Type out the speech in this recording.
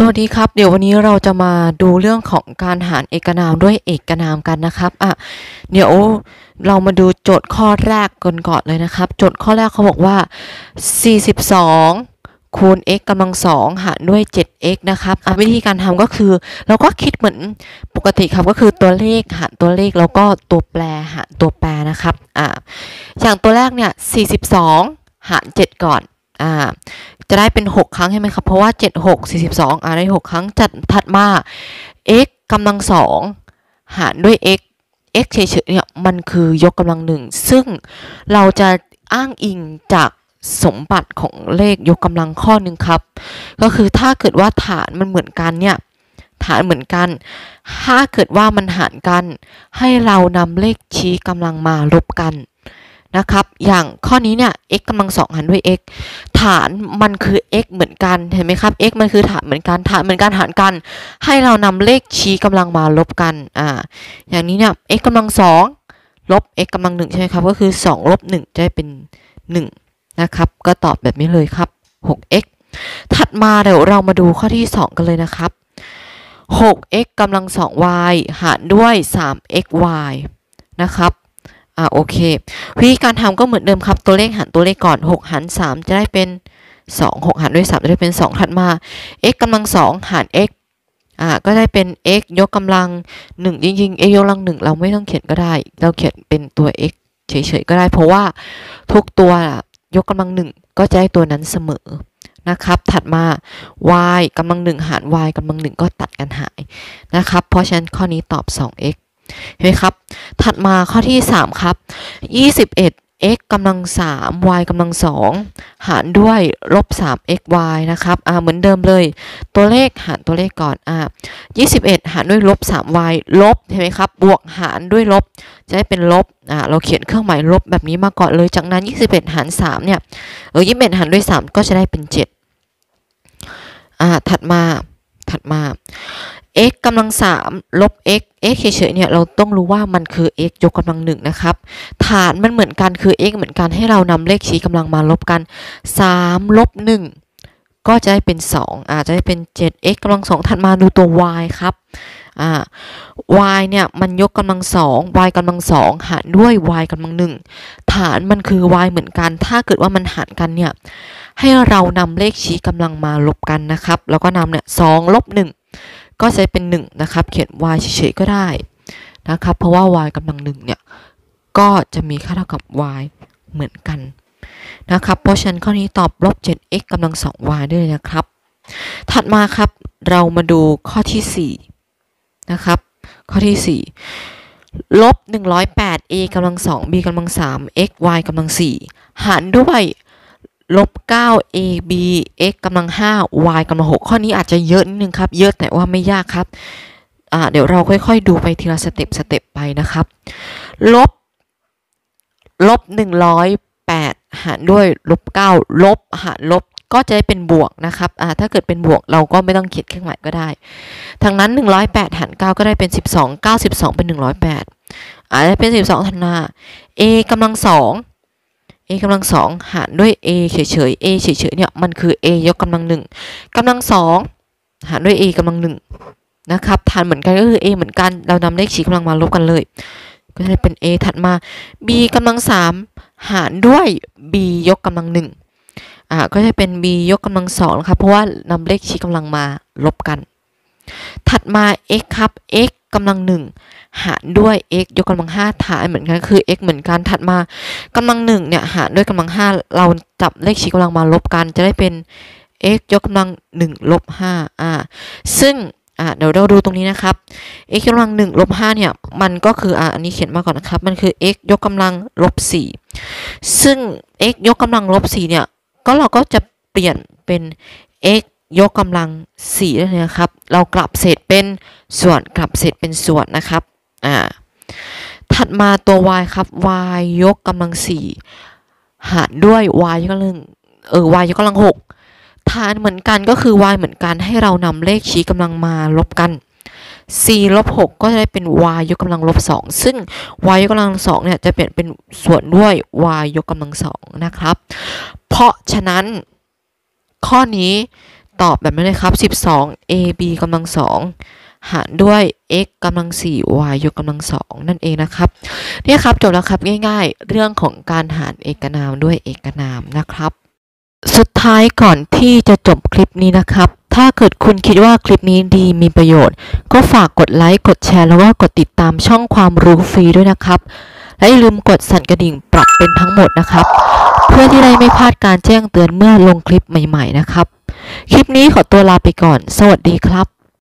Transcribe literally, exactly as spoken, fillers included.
วัสดีครับเดี๋ยววันนี้เราจะมาดูเรื่องของการหารเอกนามด้วยเอกนามกันนะครับอ่ะเดี๋ยวเรามาดูโจทย์ข้อแรกกันก่อนเลยนะครับโจทย์ข้อแรกเขาบอกว่าสี่สิบสองคูณ x กำลังสองหารด้วย เจ็ด x นะครับอ่ะวิธีการทำก็คือเราก็คิดเหมือนปกติครับก็คือตัวเลขหารตัวเลขแล้วก็ตัวแปรหารตัวแปรนะครับอ่ะอย่างตัวแรกเนี่ยสี่สิบสองหารเจ็ดก่อนอ่าจะได้เป็นหกครั้งใช่ไหมครับเพราะว่าเจ็ด หก สี่สิบสองอ่าได้หกครั้งจัดถัดมา x กำลังสองหารด้วย x x เฉยๆเนี่ยมันคือยกกำลังหนึ่งซึ่งเราจะอ้างอิงจากสมบัติของเลขยกกำลังข้อหนึ่งครับก็คือถ้าเกิดว่าฐานมันเหมือนกันเนี่ยฐานเหมือนกันถ้าเกิดว่ามันหารกันให้เรานำเลขชี้กำลังมาลบกันนะครับอย่างข้อนี้เนี่ย x กำลังสองหารด้วย x ฐานมันคือ x เหมือนกันเห็นไหมครับ x มันคือฐานเหมือนกันฐานเหมือนกันหารกันให้เรานำเลขชี้กำลังมาลบกันอ่าอย่างนี้เนี่ย x กำลังสองลบ x กำลังหนึ่งใช่ไหมครับก็คือสองลบหนึ่งจะได้เป็นหนึ่งนะครับก็ตอบแบบนี้เลยครับ หก x ถัดมาเดี๋ยวเรามาดูข้อที่สองกันเลยนะครับ หก x กำลังสอง y หารด้วย สาม x y นะครับอ่าโอเควิธีการทำก็เหมือนเดิมครับตัวเลขหารตัวเลขก่อนหกหารสามจะได้เป็นสอง หกหารด้วยสามจะได้เป็นสองถัดมา x กำลังสองหาร x อ่าก็ได้เป็น x ยกกำลังหนึ่งจริงๆ x ยกกำลังหนึ่งเราไม่ต้องเขียนก็ได้เราเขียนเป็นตัว x เฉยๆก็ได้เพราะว่าทุกตัวยกกำลังหนึ่งก็จะได้ตัวนั้นเสมอนะครับถัดมา y กำลังหนึ่งหาร y กำลังหนึ่งก็ตัดกันหายนะครับเพราะฉะนั้นข้อนี้ตอบ สอง x เห็นไหมครับถัดมาข้อที่สามครับยี่สิบเอ็ด x กำลังสาม y กำลังสองหารด้วยลบสาม x y นะครับอ่าเหมือนเดิมเลยตัวเลขหารตัวเลขก่อนอ่ายี่สิบเอ็ดหารด้วยลบสาม y ลบเห็นไหมครับบวกหารด้วยลบจะได้เป็นลบอ่าเราเขียนเครื่องหมายลบแบบนี้มาก่อนเลยจากนั้นยี่สิบเอ็ดหารสามเนี่ยเออยี่สิบเอ็ดหารด้วยสามก็จะได้เป็นเจ็ดอ่าถัดมาถัดมา x กำลังสามลบ x x เฉยๆเนี่ยเราต้องรู้ว่ามันคือ x ยกกำลังหนึ่งนะครับฐานมันเหมือนกันคือ x เหมือนกันให้เรานำเลขชี้กำลังมาลบกันสามลบหนึ่งก็จะได้เป็นสองอ่าจะได้เป็นเจ็ด x กำลังสองถัดมาดูตัว y ครับอ่า y เนี่ยมันยกกำลังสอง y กำลังสองหารด้วย y กำลังหนึ่งฐานมันคือ y เหมือนกันถ้าเกิดว่ามันหารกันเนี่ยให้เรานำเลขชี้กำลังมาลบกันนะครับแล้วก็นำเนี่ยสองลบหนึ่งก็จะเป็นหนึ่งนะครับเขียน y เฉยๆก็ได้นะครับเพราะว่า y กำลังหนึ่งเนี่ยก็จะมีค่าเท่ากับ y เหมือนกันนะครับเพราะฉะนั้นข้อนี้ตอบลบ เจ็ด x กำลังสอง y ด้วยนะครับถัดมาครับเรามาดูข้อที่สี่นะครับข้อที่สี่ลบหนึ่งร้อยแปด a กำลังสอง b กำลังสาม x y กำลังสี่หารด้วยลบเก้า a b x กำลังห้า y กำลังหกข้อนี้อาจจะเยอะนิดนึงครับเยอะแต่ว่าไม่ยากครับอ่าเดี๋ยวเราค่อยๆดูไปทีละสเต็ปสเต็ปไปนะครับลบลบหนึ่งร้อยแปดหารด้วยลบเก้าลบหารลบก็จะได้เป็นบวกนะครับอ่าถ้าเกิดเป็นบวกเราก็ไม่ต้องเขียนเครื่องหมายก็ได้ทั้งนั้นหนึ่งร้อยแปดหารเก้าก็ได้เป็นสิบสอง เก้า สิบสองเป็นหนึ่งร้อยแปดอ่าได้เป็นสิบสองทันมา a กำลังสองa กำลังสองหารด้วย a เฉยๆ a เฉยๆเนี่ยมันคือ a ยกกำลังหนึ่งกำลังสองหารด้วย a กำลังหนึ่งนะครับฐานเหมือนกันก็คือ a เหมือนกันเรานำเลขชี้กำลังมาลบกันเลยก็จะเป็น a ถัดมา b กำลังสามหารด้วย b ยกกำลังหนึ่งอ่าก็จะเป็น b ยกกำลังสองนะครับเพราะว่านำเลขชี้กำลังมาลบกันถัดมา x ครับ x กำลังหนึ่งหารด้วย x ยกกำลังห้าฐานเหมือนกันคือ x เหมือนกันถัดมากำลังหนึ่งเนี่ยหารด้วยกำลังห้าเราจับเลขชี้กำลังมาลบกันจะได้เป็น x ยกกำลังหนึ่งลบห้าอ่าซึ่งอ่าเดี๋ยวเราดูตรงนี้นะครับ x ยกกำลังหนึ่งลบห้าเนี่ยมันก็คืออ่าอันนี้เขียนมาก่อนนะครับมันคือ x ยกกำลังลบสี่ซึ่ง x ยกกำลังลบสี่เนี่ยก็เราก็จะเปลี่ยนเป็น x ยกกำลังสี่ได้เลยนะครับเรากลับเศษเป็นส่วนกลับเศษเป็นส่วนนะครับอ่าถัดมาตัว y ครับ y ยกกำลังสี่หารด้วย y ยกกำลังเออ y ยกกำลังหกฐานเหมือนกันก็คือ y เหมือนกันให้เรานำเลขชี้กำลังมาลบกันสี่ลบหกก็จะได้เป็น y ยกกำลังลบสองซึ่ง y ยกกำลังสองเนี่ยจะเปลี่ยนเป็นส่วนด้วย y ยกกำลังสองนะครับเพราะฉะนั้นข้อนี้ตอบแบบนี้เลยครับ สิบสอง เอ บี กำลังสองหารด้วย x กำลังสี่ y ยกกำลังสองนั่นเองนะครับเนี่ยครับจบแล้วครับง่ายๆเรื่องของการหารเอกนามด้วยเอกนามนะครับสุดท้ายก่อนที่จะจบคลิปนี้นะครับถ้าเกิดคุณคิดว่าคลิปนี้ดีมีประโยชน์ก็ฝากกดไลค์กดแชร์แล้วก็กดติดตามช่องความรู้ฟรีด้วยนะครับและอย่าลืมกดสั่นกระดิ่งปรับเป็นทั้งหมดนะครับเพื่อที่ได้ไม่พลาดการแจ้งเตือนเมื่อลงคลิปใหม่ๆนะครับคลิปนี้ขอตัวลาไปก่อนสวัสดีครับ